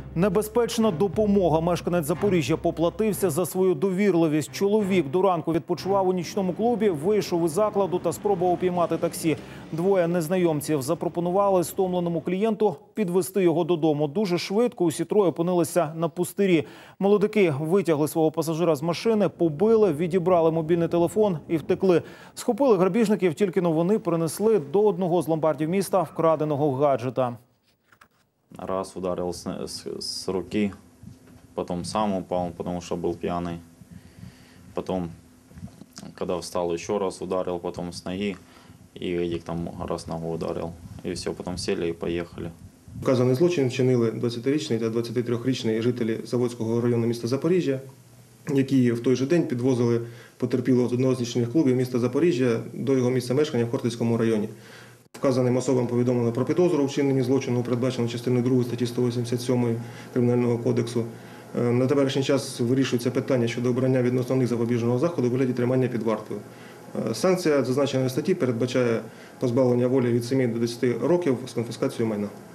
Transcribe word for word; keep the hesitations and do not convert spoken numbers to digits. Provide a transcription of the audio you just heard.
Небезпечна допомога. Мешканець Запоріжжя поплатився за свою довірливість. Чоловік до ранку відпочивав у нічному клубі, вийшов із закладу та спробував піймати таксі. Двоє незнайомців запропонували стомленому клієнту підвести його додому. Дуже швидко усі троє опинилися на пустирі. Молодики витягли свого пасажира з машини, побили, відібрали мобільний телефон і втекли. Схопили грабіжників, тільки но вони принесли до одного з ломбардів міста вкраденого гаджета. Раз ударил с, с, с руки, потом сам упал, потому что был пьяный. Потом, когда встал, еще раз ударил, потом с ноги. И этих там раз ногу ударил. И все, потом сели и поехали. Вказаний злочин вчинили двадцятирічний та двадцятитрирічний жителі Заводського району міста Запоріжжя, які в той же день підвозили потерпілого з одного з нічних клубів міста Запоріжжя до його місця мешкання в Хортицькому районі. Вказаним особам повідомлено про підозру у вчиненні злочину, передбачено частиною другої статті сто вісімдесят сьомої Кримінального кодексу. На теперішній час вирішується питання щодо обрання відносно них запобіжного заходу у вигляді тримання під вартою. Санкція зазначеної статті передбачає позбавлення волі від семи до десяти років з конфіскацією майна.